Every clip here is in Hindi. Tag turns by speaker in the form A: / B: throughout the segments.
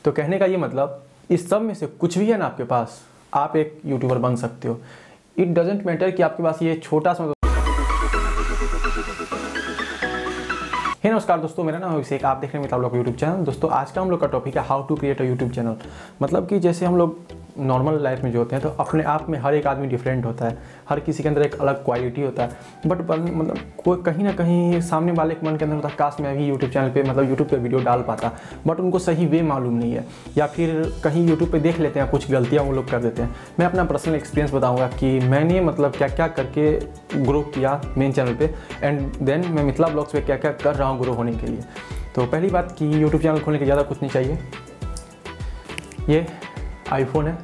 A: तो कहने का ये मतलब इस सब में से कुछ भी है ना आपके पास, आप एक यूट्यूबर बन सकते हो। इट डजेंट मैटर कि आपके पास ये छोटा सा। हे नमस्कार दोस्तों, मेरा नाम है अभिषेक, आप देख रहे हैं मिताब यूट्यूब चैनल। दोस्तों आज का हम लोग का टॉपिक है how to create a YouTube channel. मतलब कि जैसे हम लोग नॉर्मल लाइफ में जो होते हैं तो अपने आप में हर एक आदमी डिफरेंट होता है, हर किसी के अंदर एक अलग क्वालिटी होता है। बट मतलब कोई कहीं ना कहीं सामने वाले के मन के अंदर होता है काश मैं भी यूट्यूब चैनल पे मतलब यूट्यूब पे वीडियो डाल पाता, बट उनको सही वे मालूम नहीं है, या फिर कहीं यूट्यूब पे देख लेते हैं कुछ गलतियाँ वो लोग कर देते हैं। मैं अपना पर्सनल एक्सपीरियंस बताऊँगा कि मैंने मतलब क्या क्या करके ग्रो किया मेन चैनल पर, एंड देन मैं मिथिला ब्लॉग्स पे क्या क्या कर रहा हूँ ग्रो होने के लिए। तो पहली बात कि यूट्यूब चैनल खोलने के ज़्यादा कुछ नहीं चाहिए। ये आईफोन है,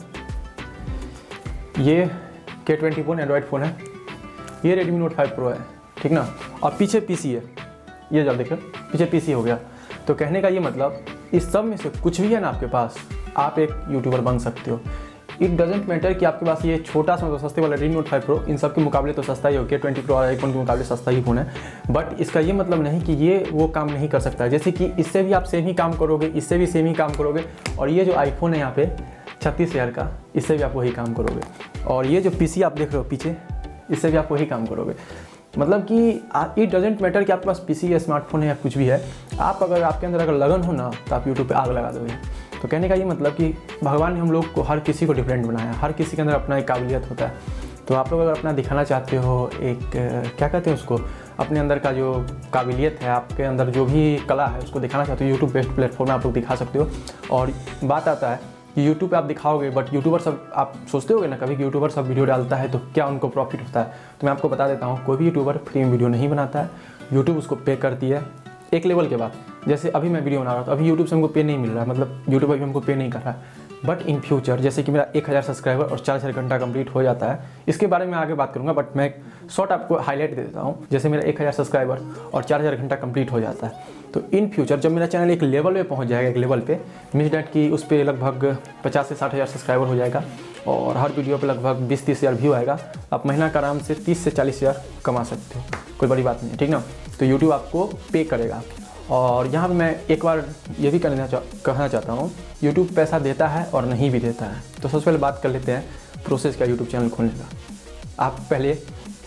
A: ये K20 फ़ोन एंड्रॉयड फ़ोन है, ये Redmi Note 5 Pro है, ठीक ना। और पीछे पीसी है, ये जब देखो पीछे पीसी हो गया। तो कहने का ये मतलब इस सब में से कुछ भी है ना आपके पास, आप एक यूट्यूबर बन सकते हो। इट डजेंट मैटर कि आपके पास ये छोटा सा सस्ते वाला Redmi Note 5 Pro इन सब के मुकाबले तो सस्ता ही हो, K20 Pro और आईफोन के मुकाबले सस्ता ही फ़ोन है। बट इसका ये मतलब नहीं कि ये वो काम नहीं कर सकता है। जैसे कि इससे भी आप सेम ही काम करोगे, इससे भी सेम ही काम करोगे, और ये जो आईफोन है यहाँ पे 36,000 का, इससे भी आप वही काम करोगे। और ये जो पीसी आप देख रहे हो पीछे, इससे भी आप वही काम करोगे। मतलब कि इट डजेंट मैटर कि आपके पास पीसी या स्मार्टफोन है या कुछ भी है, आप अगर आपके अंदर अगर लगन हो ना तो आप यूट्यूब पे आग लगा दोगे। तो कहने का ये मतलब कि भगवान ने हम लोग को हर किसी को डिफरेंट बनाया है, हर किसी के अंदर अपना एक काबिलियत होता है। तो आप लोग अगर अपना दिखाना चाहते हो, एक क्या कहते हैं उसको, अपने अंदर का जो काबिलियत है, आपके अंदर जो भी कला है उसको दिखाना चाहते हो, यूट्यूब बेस्ट प्लेटफॉर्म में आप लोग दिखा सकते हो। और बात आता है कि यूट्यूब पे आप दिखाओगे, बट यूट्यूबर सब आप सोचते होगे ना कभी कि यूट्यूबर सब वीडियो डालता है तो क्या उनको प्रॉफिट होता है। तो मैं आपको बता देता हूँ, कोई भी यूट्यूबर फ्री में वीडियो नहीं बनाता है, यूट्यूब उसको पे करती है एक लेवल के बाद। जैसे अभी मैं वीडियो बना रहा हूँ तो अभी यूट्यूब से हमको पे नहीं मिल रहा है, मतलब यूट्यूब अभी हमको पे नहीं कर रहा है। बट इन फ्यूचर जैसे कि मेरा 1000 सब्सक्राइबर और 4000 घंटा कंप्लीट हो जाता है, इसके बारे में आगे बात करूँगा, बट मैं शॉर्ट आपको हाईलाइट दे देता हूँ। जैसे मेरा 1000 सब्सक्राइबर और 4000 घंटा कंप्लीट हो जाता है, तो इन फ्यूचर जब मेरा चैनल एक लेवल पे पहुँच जाएगा, एक लेवल पे मीन्स डैट कि उस पर लगभग 50 से 60 हज़ार सब्सक्राइबर हो जाएगा और हर वीडियो पे लगभग 20-30 हज़ार व्यू आएगा, आप महीना का आराम से 30 से 40 हज़ार कमा सकते हो, कोई बड़ी बात नहीं है, ठीक ना। तो यूट्यूब आपको पे करेगा। और यहाँ पे मैं एक बार ये भी कहना चाहता हूँ, यूट्यूब पैसा देता है और नहीं भी देता है। तो सबसे पहले बात कर लेते हैं प्रोसेस का यूट्यूब चैनल खोलने का। आप पहले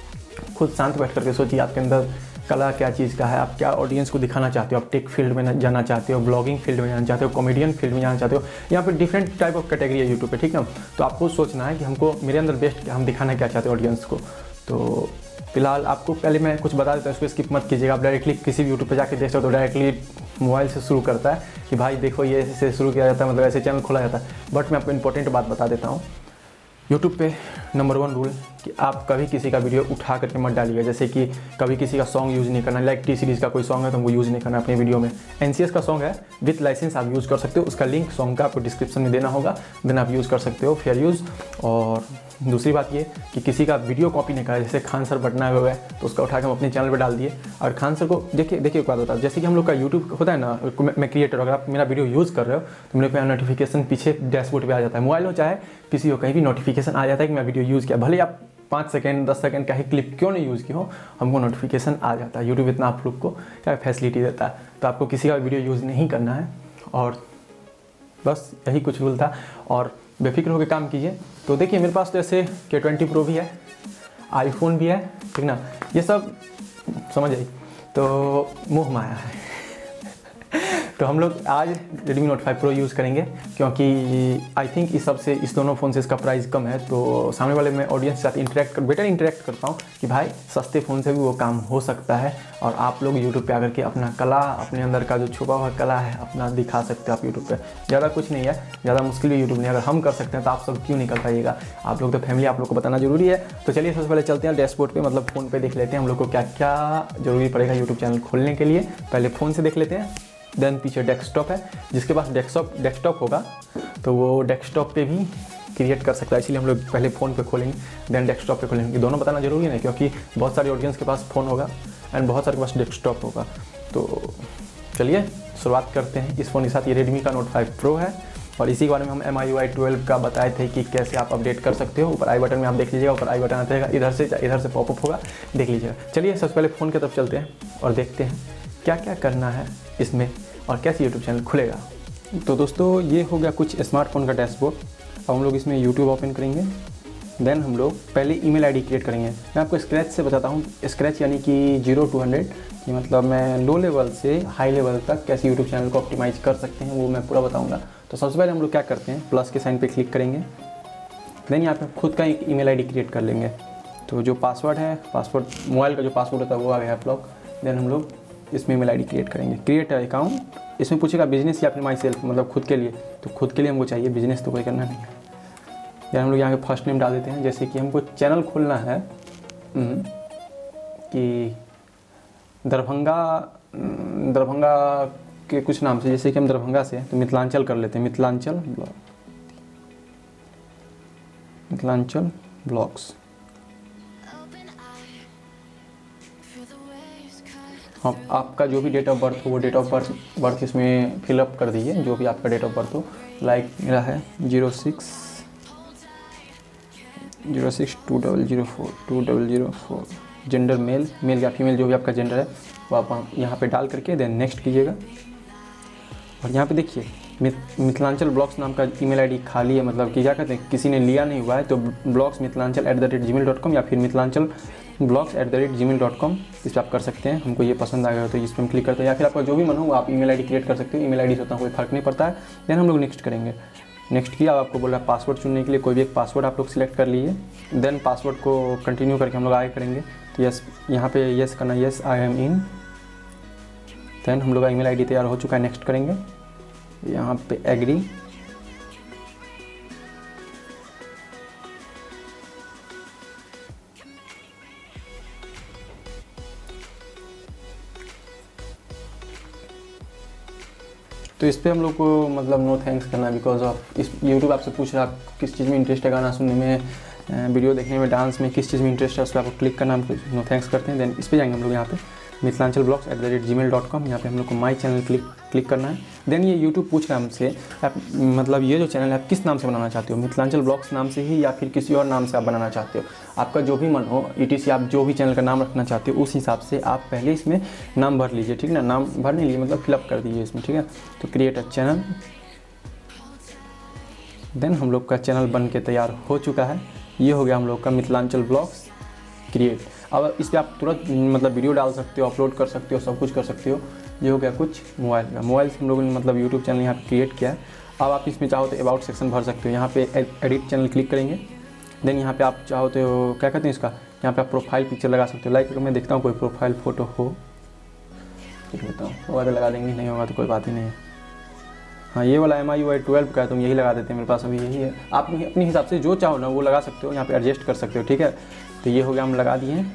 A: खुद शांत बैठ करके सोचिए आपके अंदर कला क्या चीज़ का है, आप क्या ऑडियंस को दिखाना चाहते हो, आप टेक फील्ड में जाना चाहते हो, ब्लॉगिंग फील्ड में जाना चाहते हो, कॉमेडियन फील्ड में जाना चाहते हो, यहाँ पे डिफरेंट टाइप ऑफ कैटेगरी है यूट्यूब पे, ठीक है। तो आपको सोचना है कि हमको मेरे अंदर बेस्ट क्या, हम दिखाना क्या चाहते हैं ऑडियंस को। तो फिलहाल आपको पहले मैं कुछ बता देता हूँ, इसको स्किप मत कीजिएगा। आप डायरेक्टली किसी भी यूट्यूब पे जाके देख सकते हो, तो डायरेक्टली मोबाइल से शुरू करता है कि भाई देखो ये ऐसे शुरू किया जाता है, मतलब ऐसे चैनल खोला जाता है। बट मैं आपको इंपॉर्टेंट बात बता देता हूँ, यूट्यूब पे नंबर 1 रूल कि आप कभी किसी का वीडियो उठा करके मत डालिएगा। जैसे कि कभी किसी का सॉन्ग यूज़ नहीं करना, लाइक टी सीरीज़ का कोई सॉन्ग है तो हमको यूज़ नहीं करना अपने वीडियो में। NCS का सॉन्ग है विथ लाइसेंस आप यूज़ कर सकते हो, उसका लिंक सॉन्ग का आपको डिस्क्रिप्शन में देना होगा, देन आप यूज़ कर सकते हो, फेयर यूज़। और दूसरी बात ये कि किसी का वीडियो कॉपी नहीं करा, जैसे खान सर पटना हुआ है तो उसका उठा के हम अपने चैनल पर डाल दिए। और खान सर को देखिए एक बात होता है, जैसे कि हम लोग का यूट्यूब होता है ना, मैं क्रिएटर, अगर आप मेरा वीडियो यूज़ कर रहे हो तो मेरे को यहाँ नोटिफिकेशन पीछे डैशबोर्ड पे आ जाता है, मोबाइल हो चाहे पीसी हो, कहीं भी नोटिफिकेशन आ जाता है कि मैं वीडियो यूज़ किया। भले आप 5 सेकंड 10 सेकंड का ही क्लिप क्यों नहीं यूज़ की हो, हमको नोटिफिकेशन आ जाता है। यूट्यूब इतना आप लोग को क्या फैसिलिटी देता है। तो आपको किसी का वीडियो यूज़ नहीं करना है, और बस यही कुछ रूल था, और बेफिक्र होकर काम कीजिए। तो देखिए मेरे पास तो ऐसे K20 Pro भी है, आईफोन भी है, ठीक ना, ये सब समझ आई, तो मोह माया है। तो हम लोग आज Redmi Note 5 Pro यूज़ करेंगे, क्योंकि आई थिंक इस दोनों फ़ोन से इसका प्राइस कम है, तो सामने वाले मैं ऑडियंस के साथ बेटर इंटरेक्ट करता हूँ कि भाई सस्ते फ़ोन से भी वो काम हो सकता है, और आप लोग यूट्यूब पे आकर के अपना कला, अपने अंदर का जो छुपा हुआ कला है अपना दिखा सकते हो आप यूट्यूब पे। ज़्यादा कुछ नहीं है, ज़्यादा मुश्किल भी यूट्यूब नहीं, अगर हम कर सकते हैं तो आप सब क्यों नहीं कर पाइएगा। आप लोग तो फैमिली, आप लोग को बताना जरूरी है। तो चलिए सबसे पहले चलते हैं डैशबोर्ड पे, मतलब फ़ोन पे देख लेते हैं हम लोग को क्या क्या जरूरी पड़ेगा यूट्यूब चैनल खोलने के लिए। पहले फ़ोन से देख लेते हैं, देन पीछे डेस्कटॉप है, जिसके पास डेस्कटॉप होगा तो वो डेस्कटॉप पे भी क्रिएट कर सकता है, इसलिए हम लोग पहले फ़ोन पे खोलेंगे देन डेस्कटॉप पे खोलेंगे। दोनों बताना जरूरी है, क्योंकि बहुत सारे ऑडियंस के पास फ़ोन होगा एंड बहुत सारे के पास डेस्कटॉप होगा। तो चलिए शुरुआत करते हैं इस फ़ोन के साथ। ये Redmi का Note 5 Pro है, और इसी के बारे में हम MIUI 12 का बताए थे कि कैसे आप अपडेट कर सकते हो। ऊपर आई बटन में आप देख लीजिएगा, ऊपर आई बटन आता है, इधर से पॉपअप होगा, देख लीजिएगा। चलिए सबसे पहले फ़ोन की तरफ चलते हैं और देखते हैं क्या क्या करना है इसमें और कैसे यूट्यूब चैनल खुलेगा। तो दोस्तों ये हो गया कुछ स्मार्टफोन का डैशबोर्ड। अब हम लोग इसमें यूट्यूब ओपन करेंगे। देन हम लोग पहले ईमेल आईडी क्रिएट करेंगे। मैं आपको स्क्रैच से बताता हूँ। स्क्रैच यानी कि 0 to 100 कि मतलब मैं लो लेवल से हाई लेवल तक कैसे यूट्यूब चैनल को ऑप्टिमाइज़ कर सकते हैं वो मैं पूरा बताऊँगा। तो सबसे पहले हम लोग क्या करते हैं, प्लस के साइन पे क्लिक करेंगे। देन यहाँ पे खुद का एक ईमेल आईडी क्रिएट कर लेंगे। तो जो पासवर्ड है, पासवर्ड मोबाइल का जो पासवर्ड होता है वो आ गया ब्लॉक। देन हम लोग इसमें ईमेल आईडी क्रिएट करेंगे। क्रिएट अकाउंट, इसमें पूछेगा बिजनेस या फिर माई सेल्फ, मतलब खुद के लिए। तो खुद के लिए हमको चाहिए, बिजनेस तो कोई करना नहीं। यार हम लोग यहाँ पे फर्स्ट नेम डाल देते हैं। जैसे कि हमको चैनल खोलना है कि दरभंगा के कुछ नाम से, जैसे कि हम दरभंगा से हैं तो मिथिलांचल कर लेते हैं। मिथिलांचल ब्लॉग्स। हाँ, आपका जो भी डेट ऑफ बर्थ हो वो डेट ऑफ बर्थ इसमें फिलअप कर दीजिए, जो भी आपका डेट ऑफ बर्थ हो। लाइक मेरा है 06/2004। जेंडर मेल या फीमेल, जो भी आपका जेंडर है वो आप यहाँ पे डाल करके देन नेक्स्ट कीजिएगा। और यहाँ पे देखिए मिथिलांचल ब्लॉग्स नाम का ईमेल आईडी खाली है, मतलब कि क्या कहते हैं किसी ने लिया नहीं हुआ है। तो blogsmithilanchal@gmail.com या फिर mithilanchalblogs@gmail.com इस पर आप कर सकते हैं। हमको ये पसंद आ गया तो इस पर हम क्लिक करते हैं, या फिर आपका जो भी मन हो आप ईमेल आईडी क्रिएट कर सकते हो। ईमेल आईडी से उतना कोई फर्क नहीं पड़ता है। देन हम लोग नेक्स्ट करेंगे। नेक्स्ट किया, आपको बोला पासवर्ड चुनने के लिए कोई भी एक पासवर्ड आप लोग सिलेक्ट कर लीजिए। देन पासवर्ड को कंटिन्यू करके हम लोग आगे करेंगे। तो यस, यहाँ पे यस करना, yes I am in. Then हम लोग का ईमेल आईडी तैयार हो चुका है। नेक्स्ट करेंगे, यहाँ पे एग्री। तो इस पर हम लोग को मतलब नो थैंक्स करना है, बिकॉज ऑफ इस यूट्यूब आपसे पूछ रहा है आप किस चीज़ में इंटरेस्ट है, गाना सुनने में, वीडियो देखने में, डांस में, किस चीज़ में इंटरेस्ट है, उस पर आपको क्लिक करना, हम नो थैंक्स करते हैं। देन इस पर जाएंगे हम लोग यहाँ पे mithilanchalblogs@gmail.com। यहाँ पे हम लोग को माई चैनल क्लिक करना है। देन ये यूट्यूब पूछ रहा है हमसे आप मतलब ये जो चैनल है आप किस नाम से बनाना चाहते हो, मिथिलांचल ब्लॉग्स नाम से ही या फिर किसी और नाम से आप बनाना चाहते हो। आपका जो भी मन हो ETC, आप जो भी चैनल का नाम रखना चाहते हो उस हिसाब से आप पहले इसमें नाम भर लीजिए, ठीक है ना। नाम भरने लिए मतलब फिलअप कर दीजिए इसमें, ठीक है। तो क्रिएट अ चैनल। देन हम लोग का चैनल बन के तैयार हो चुका है। ये हो गया हम लोग का मिथिलांचल ब्लॉग्स क्रिएट। अब इस पर आप तुरंत मतलब वीडियो डाल सकते हो, अपलोड कर सकते हो, सब कुछ कर सकते हो। ये हो गया कुछ मोबाइल का। मोबाइल से हम लोगों ने मतलब यूट्यूब चैनल यहाँ पे क्रिएट किया है। अब आप इसमें चाहो तो अबाउट सेक्शन भर सकते हो। यहाँ पे एडिट चैनल क्लिक करेंगे। देन यहाँ पे आप चाहो तो क्या कहते हैं इसका, यहाँ पे आप प्रोफाइल पिक्चर लगा सकते हो। लाइक मैं देखता हूँ कोई प्रोफाइल फ़ोटो हो, देख लेता हूँ, होगा तो लगा देंगे, नहीं होगा तो कोई बात ही नहीं है। हाँ, ये वाला MIUI 12 का है, तुम यही लगा देते हैं, मेरे पास अभी यही है। आप अपने हिसाब से जो चाहो ना वो लगा सकते हो, यहाँ पे एडजस्ट कर सकते हो, ठीक है। तो ये हो गया, हम लगा दिए हैं।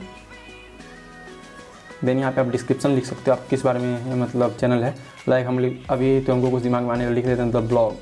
A: देन यहाँ पे आप डिस्क्रिप्शन लिख सकते हो, आप किस बारे में मतलब चैनल है। लाइक हम अभी तो हमको कुछ दिमाग में आने लिख देते हैं द ब्लॉग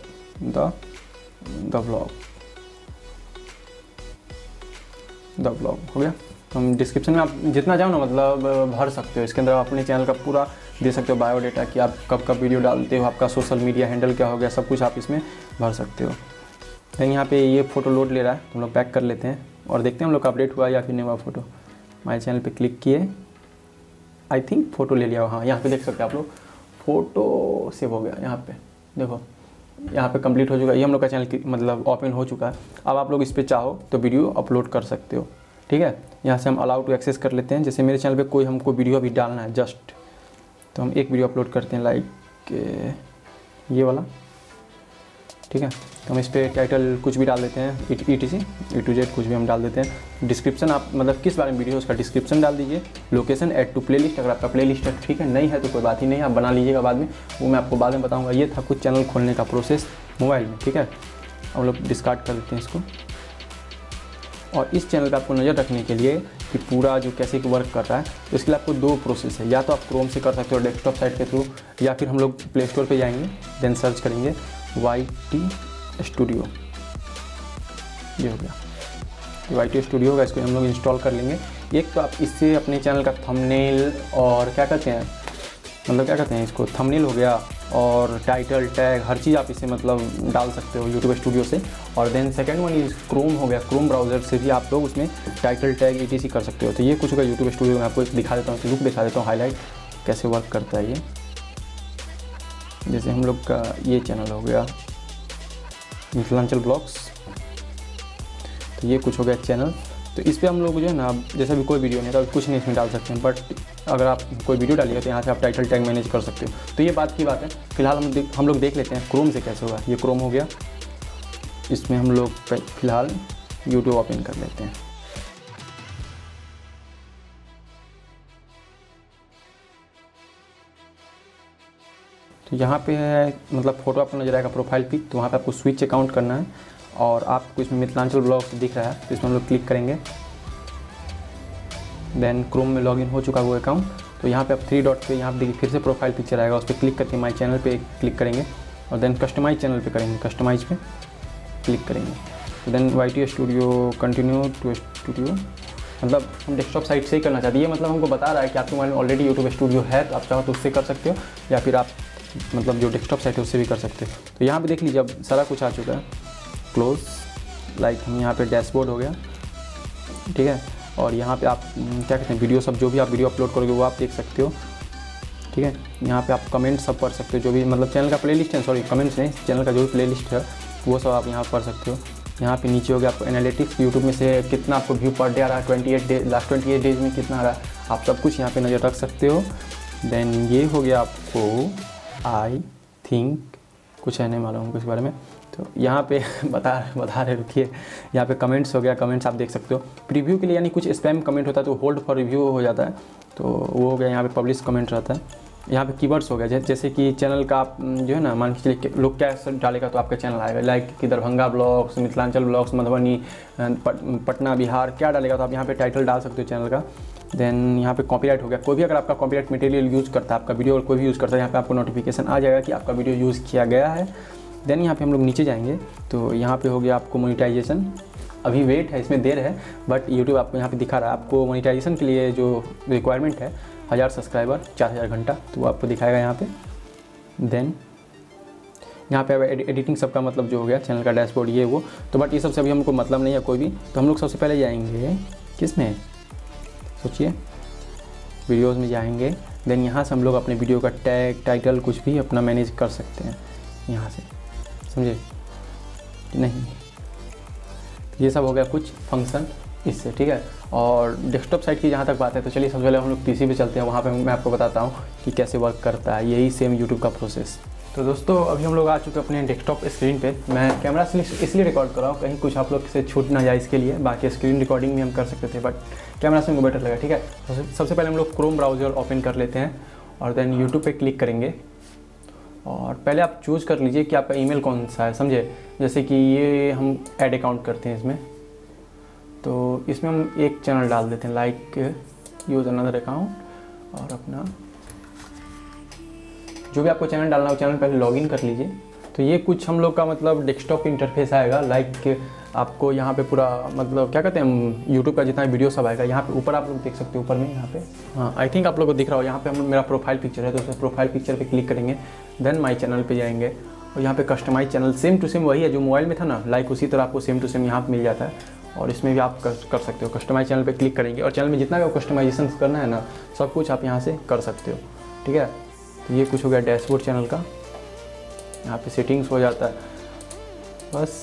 A: हो गया। तो हम डिस्क्रिप्शन में आप जितना चाहो ना मतलब भर सकते हो। इसके अंदर आप अपने चैनल का पूरा दे सकते हो बायोडाटा कि आप कब कब वीडियो डालते हो, आपका सोशल मीडिया हैंडल क्या हो गया, सब कुछ आप इसमें भर सकते हो। देन यहाँ पे ये फ़ोटो लोड ले रहा है तो हम लोग बैक कर लेते हैं और देखते हैं हम लोग का अपडेट हुआ या फिर नहीं हुआ फ़ोटो। माय चैनल पे क्लिक किए, आई थिंक फ़ोटो ले लिया। हाँ, यहाँ पे देख सकते हैं आप लोग, फ़ोटो सेव हो गया। यहाँ पे देखो, यहाँ पे कंप्लीट हो चुका है। ये हम लोग का चैनल मतलब ओपन हो चुका है। अब आप लोग इस पर चाहो तो वीडियो अपलोड कर सकते हो, ठीक है। यहाँ से हम अलाउ टू एक्सेस कर लेते हैं। जैसे मेरे चैनल पे कोई हमको वीडियो अभी डालना है जस्ट, तो हम एक वीडियो अपलोड करते हैं लाइक ये वाला, ठीक है। तो हम इस पर टाइटल कुछ भी डाल देते हैं, ETC A to Z कुछ भी हम डाल देते हैं। डिस्क्रिप्शन आप मतलब किस बारे में वीडियो उसका डिस्क्रिप्शन डाल दीजिए। लोकेशन ऐड टू प्लेलिस्ट, अगर आपका प्लेलिस्ट है ठीक है, नहीं है तो कोई बात ही नहीं, आप बना लीजिएगा बाद में, वो मैं आपको बाद में बताऊँगा। ये था कुछ चैनल खोलने का प्रोसेस मोबाइल में, ठीक है। हम लोग डिस्कार्ड कर देते हैं इसको। और इस चैनल पर आपको नज़र रखने के लिए कि पूरा जो कैसे वर्क कर रहा है, तो इसके लिए आपको दो प्रोसेस है। या तो आप क्रोम से कर सकते हो डेस्कटॉप साइट के थ्रू, या फिर हम लोग प्ले स्टोर पे जाएंगे, देन सर्च करेंगे YT स्टूडियो। ये हो गया YT स्टूडियो होगा, इसको हम लोग इंस्टॉल कर लेंगे। एक तो आप इससे अपने चैनल का थंबनेल और क्या कहते हैं मतलब क्या कहते हैं इसको, थंबनेल हो गया और टाइटल टैग हर चीज़ आप इसे मतलब डाल सकते हो यूट्यूब स्टूडियो से। और then second one is Chrome हो गया, क्रोम ब्राउज़र से भी आप लोग उसमें टाइटल टैग ETC कर सकते हो। तो ये कुछ होगा यूट्यूब स्टूडियो में, आपको दिखा देता हूँ, लुक दिखा देता हूँ, हाईलाइट कैसे वर्क करता है ये। जैसे हम लोग का ये चैनल हो गया मिथिलांचल ब्लॉग्स, तो ये कुछ हो गया चैनल। तो इस पे हम लोग जो है ना, जैसा भी कोई वीडियो नहीं था कुछ नहीं इसमें डाल सकते हैं, बट अगर आप कोई वीडियो डालिएगा तो यहाँ से आप टाइटल टैग मैनेज कर सकते हो। तो ये बात की बात है। फिलहाल हम लोग देख लेते हैं क्रोम से कैसे होगा। ये क्रोम हो गया, इसमें हम लोग फिलहाल यूट्यूब ओपन कर लेते हैं। तो यहाँ पे है मतलब फ़ोटो आपको नजर आएगा प्रोफाइल पिक, तो वहाँ पे आपको स्विच अकाउंट करना है और आपको इसमें मिथिलांचल ब्लॉग्स दिख रहा है, तो इसमें हम लोग क्लिक करेंगे। देन क्रोम में लॉगिन हो चुका वो अकाउंट, तो यहाँ पे आप 3 डॉट पे यहाँ पे देखिए फिर से प्रोफाइल पिक्चर आएगा, उस पर क्लिक करके माई चैनल पे क्लिक करेंगे और देन कस्टमाइज चैनल पे करेंगे, कस्टमाइज पे क्लिक करेंगे। तो then YT studio continue to studio, मतलब हम डेस्कटॉप साइट से ही करना चाहते हैं। ये मतलब हमको बता रहा है कि आपके मोबाइल में ऑलरेडी यूट्यूब स्टूडियो है, तो आप चाहो तो उससे कर सकते हो या फिर आप मतलब जो डेस्कटॉप साइट है उससे भी कर सकते हो। तो यहाँ पे देख लीजिए अब सारा कुछ आ चुका है। क्लोज, लाइक हम यहाँ पे डैशबोर्ड हो गया, ठीक है। और यहाँ पे आप क्या कहते हैं वीडियो सब जो भी आप वीडियो अपलोड करोगे वो आप देख सकते हो, ठीक है। यहाँ पे आप कमेंट सब पढ़ सकते हो, जो भी मतलब चैनल का प्लेलिस्ट है, सॉरी कमेंट्स नहीं, चैनल का जो भी प्लेलिस्ट है वो सब आप यहाँ पढ़ सकते हो। यहाँ पे नीचे हो गया आपको एनालिटिक्स, यूट्यूब में से कितना आपको व्यू पर डे आ रहा है, 28 डेज, लास्ट 28 डेज में कितना आ रहा है, आप सब कुछ यहाँ पे नज़र रख सकते हो। देन ये हो गया आपको आई थिंक कुछ है नहीं मालूम हमको इस बारे में, तो यहाँ पे बता रहे रुकिए। यहाँ पे कमेंट्स हो गया, कमेंट्स आप देख सकते हो। प्रीव्यू के लिए यानी कुछ स्पैम कमेंट होता है तो होल्ड फॉर रिव्यू हो जाता है, तो वो हो गया। यहाँ पे पब्लिश कमेंट रहता है। यहाँ पे कीवर्ड्स हो गया, जैसे कि चैनल का आप जो है ना मान के चलिए लोग क्या डालेगा तो आपका चैनल आएगा, लाइक कि दरभंगा ब्लॉग्स, मिथिलांचल ब्लॉग्स, मधुबनी, पटना, बिहार क्या डालेगा तो आप यहाँ पे टाइटल डाल सकते हो चैनल का। देन यहाँ पे कॉपीराइट हो गया, कोई भी अगर आपका कॉपीराइट मटेरियल यूज़ करता है, आपका वीडियो और कोई भी यूज़ करता है, यहाँ पे आपको नोटिफिकेशन आ जाएगा कि आपका वीडियो यूज़ किया गया है। देन यहाँ पे हम लोग नीचे जाएंगे तो यहाँ पे हो गया आपको मोनेटाइजेशन, अभी वेट है, इसमें देर है, बट यूट्यूब आपको यहाँ पे दिखा रहा है। आपको मोनेटाइजेशन के लिए जो रिक्वायरमेंट है 1000 सब्सक्राइबर 4000 घंटा, तो वो आपको दिखाएगा यहाँ पे। देन यहाँ पे एडिटिंग सबका मतलब जो हो गया चैनल का डैशबोर्ड ये वो, तो बट ये सबसे अभी हमको मतलब नहीं है कोई भी। तो हम लोग सबसे पहले जाएंगे किस में, सोचिए, वीडियोस में जाएंगे। देन यहाँ से हम लोग अपने वीडियो का टैग, टाइटल कुछ भी अपना मैनेज कर सकते हैं यहाँ से, समझे नहीं। ये सब हो गया कुछ फंक्शन इससे, ठीक है। और डेस्कटॉप साइट की जहाँ तक बात है तो चलिए सबसे पहले हम लोग PC पे चलते हैं, वहाँ पे मैं आपको बताता हूँ कि कैसे वर्क करता है, यही सेम यूट्यूब का प्रोसेस। तो दोस्तों अभी हम लोग आ चुके हैं अपने डेस्कटॉप स्क्रीन पे। मैं कैमरा से इसलिए रिकॉर्ड कर रहा हूँ कहीं कुछ आप लोग से छूट ना जाए इसके लिए, बाकी स्क्रीन रिकॉर्डिंग भी हम कर सकते थे बट कैमरा से हमको बेटर लगा, ठीक है। सबसे पहले हम लोग क्रोम ब्राउज़र ओपन कर लेते हैं और देन यूट्यूब पे क्लिक करेंगे। और पहले आप चूज़ कर लीजिए कि आपका ईमेल कौन सा है, समझे। जैसे कि ये हम ऐड अकाउंट करते हैं इसमें, तो इसमें हम एक चैनल डाल देते हैं, लाइक यूज़ अनदर अकाउंट, और अपना जो भी आपको चैनल डालना हो चैनल पहले लॉगिन कर लीजिए। तो ये कुछ हम लोग का मतलब डेस्कटॉप इंटरफेस आएगा, लाइक आपको यहाँ पे पूरा मतलब क्या कहते हैं यूट्यूब का जितना वीडियो सब आएगा। यहाँ पे ऊपर आप लोग देख सकते हो, ऊपर में यहाँ पे, हाँ आई थिंक आप लोगों को दिख रहा हो, यहाँ पे हम मेरा प्रोफाइल पिक्चर है, तो उसमें प्रोफाइल पिक्चर पे क्लिक करेंगे। देन माई चैनल पे जाएंगे और यहाँ पे customise channel same to same वही है जो मोबाइल में था ना, लाइक उसी तरह आपको सेम टू सेम यहाँ पे मिल जाता है। और इसमें भी आप कर सकते हो, कस्टमाइज चैनल पे क्लिक करेंगे और चैनल में जितना भी कस्टमाइजेशन करना है ना सब कुछ आप यहाँ से कर सकते हो, ठीक है। तो ये कुछ हो गया डैशबोर्ड चैनल का, यहाँ पे सेटिंग्स हो जाता है बस।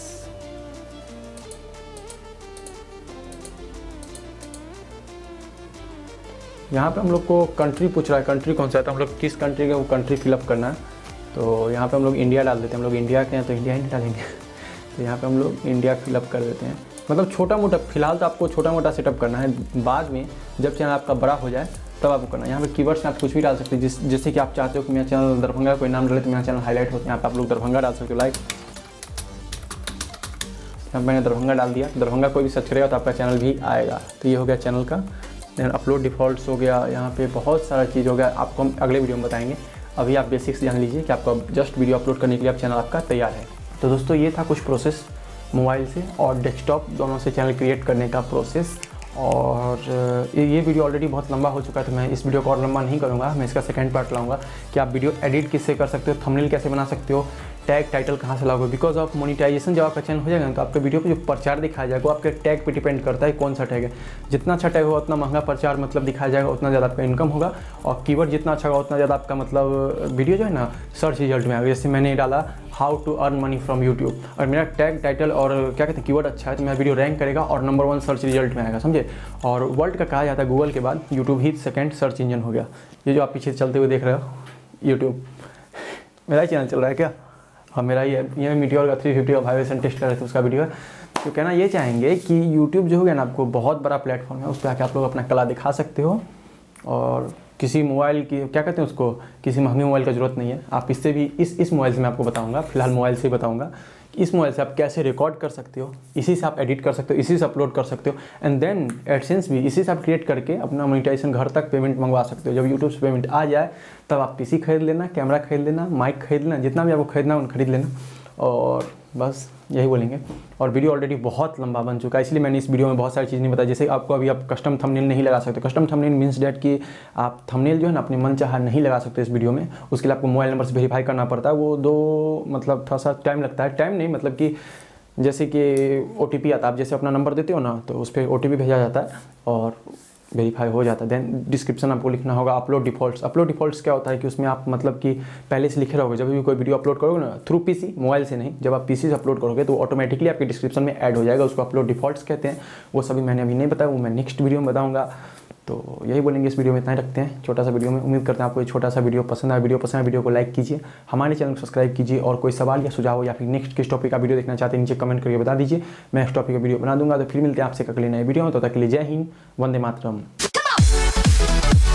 A: यहाँ पे हम लोग को कंट्री पूछ रहा है, कंट्री कौन सा है, तो हम लोग किस कंट्री का वो कंट्री फिलअप करना है। तो यहाँ पे हम लोग इंडिया डाल देते हैं, हम लोग इंडिया के हैं तो इंडिया ही नहीं डालेंगे तो यहाँ पे हम लोग इंडिया फिलअप कर देते हैं। मतलब छोटा मोटा, फिलहाल तो आपको छोटा मोटा सेटअप करना है, बाद में जब चैनल आपका बड़ा हो जाए तब आपको करना है। यहाँ पे कीवर्ड्स में आप कुछ भी डाल सकते हैं, जैसे कि आप चाहते हो कि मेरा चैनल दरभंगा कोई नाम डाले तो मेरा चैनल हाईलाइट होता है, यहाँ पे आप लोग दरभंगा डाल सकते हो। लाइक अब मैंने दरभंगा डाल दिया, दरभंगा कोई भी सर्च करेगा तो आपका चैनल भी आएगा। तो ये हो गया चैनल का। देन अपलोड डिफ़ॉल्ट्स हो गया, यहाँ पे बहुत सारा चीज़ हो गया, आपको हम अगले वीडियो में बताएंगे। अभी आप बेसिक्स जान लीजिए कि आपका जस्ट वीडियो अपलोड करने के लिए आप चैनल आपका तैयार है। तो दोस्तों ये था कुछ प्रोसेस मोबाइल से और डेस्कटॉप दोनों से चैनल क्रिएट करने का प्रोसेस। और ये वीडियो ऑलरेडी बहुत लंबा हो चुका है तो मैं इस वीडियो को और लंबा नहीं करूँगा, मैं इसका सेकंड पार्ट लाऊंगा कि आप वीडियो एडिट किससे कर सकते हो, थंबनेल कैसे बना सकते हो, टैग टाइटल कहाँ से लाओगे, बिकॉज ऑफ मोनिटाइजेशन जब आपका चैनल हो जाएगा ना तो आपके वीडियो पे जो प्रचार दिखाया जाएगा वो आपके टैग पे डिपेंड करता है कौन सा टैग है। जितना अच्छा टैग होगा उतना महंगा प्रचार मतलब दिखाया जाएगा, उतना ज़्यादा आपका इनकम होगा, और कीवर्ड जितना अच्छा होगा उतना ज़्यादा आपका मतलब वीडियो जो है ना सर्च रिजल्ट में आएगा। जैसे मैंने डाला how to earn money from YouTube, और मेरा टैग टाइटल और क्या कहते हैं कीवर्ड अच्छा है तो मेरा वीडियो रैंक करेगा और नंबर 1 सर्च रिजल्ट में आएगा, समझे। और वर्ल्ड का कहा जाता है गूगल के बाद यूट्यूब ही सेकंड सर्च इंजन हो गया। ये जो आप पीछे चलते हुए देख रहे हो यूट्यूब, मेरा ही चैनल चल रहा है क्या? हाँ मेरा ही है। ये मीटियोर का 350 का वाइब्रेशन टेस्ट कर रहे थे, उसका वीडियो है। तो कहना ये चाहेंगे कि यूट्यूब जो हो गया ना आपको बहुत बड़ा प्लेटफॉर्म है, उस पर आके आप लोग अपना कला दिखा सकते हो, और किसी मोबाइल की क्या कहते हैं उसको, किसी महंगे मोबाइल का ज़रूरत नहीं है। आप इससे भी इस मोबाइल से मैं आपको बताऊंगा, फिलहाल मोबाइल से ही बताऊंगा इस मोबाइल से आप कैसे रिकॉर्ड कर सकते हो, इसी से आप एडिट कर सकते हो, इसी से अपलोड कर सकते हो, एंड देन एडसेंस भी इसी से आप क्रिएट करके अपना मोनेटाइजेशन घर तक पेमेंट मंगवा सकते हो। जब यूट्यूब से पेमेंट आ जाए तब आप पीसी खरीद लेना, कैमरा खरीद लेना, माइक खरीद लेना, जितना भी आपको खरीदना है खरीद लेना, और बस यही बोलेंगे। और वीडियो ऑलरेडी बहुत लंबा बन चुका है, इसलिए मैंने इस वीडियो में बहुत सारी चीज़ नहीं बताई। जैसे आपको अभी आप कस्टम थंबनेल नहीं लगा सकते। कस्टम थंबनेल मीन्स डैट कि आप थंबनेल जो है ना अपने मन चाहा नहीं लगा सकते इस वीडियो में। उसके लिए आपको मोबाइल नंबर से वेरीफाई करना पड़ता है, वो दो मतलब थोड़ा सा टाइम लगता है। टाइम नहीं मतलब कि जैसे कि OTP आता है, आप जैसे अपना नंबर देते हो ना तो उस पर OTP भेजा जाता है और वेरीफाई हो जाता है। देन डिस्क्रिप्शन आपको लिखना होगा अपलोड डिफ़ॉल्ट्स। अपलोड डिफ़ॉल्ट्स क्या होता है कि उसमें आप मतलब कि पहले से लिखे रहोगे, जब भी कोई वीडियो अपलोड करोगे ना थ्रू पीसी, मोबाइल से नहीं, जब आप पीसी से अपलोड करोगे तो ऑटोमेटिकली आपके डिस्क्रिप्शन में ऐड हो जाएगा, उसको अपलोड डिफ़ॉल्ट्स कहते हैं। वो सभी मैंने अभी नहीं बताया, वो मैं नेक्स्ट वीडियो में बताऊँगा। तो यही बोलेंगे, इस वीडियो में इतना ही रखते हैं, छोटा सा वीडियो में। उम्मीद करते हैं आपको ये छोटा सा वीडियो पसंद आया। वीडियो को लाइक कीजिए, हमारे चैनल को सब्सक्राइब कीजिए, और कोई सवाल या सुझाव या फिर नेक्स्ट किस टॉपिक का वीडियो देखना चाहते हैं नीचे कमेंट करके बता दीजिए, मैं इस टॉपिक का वीडियो बना दूंगा। तो फिर मिलते हैं आपसे अगले नए वीडियो में, तो तक के लिए जय हिंद, वंदे मातरम।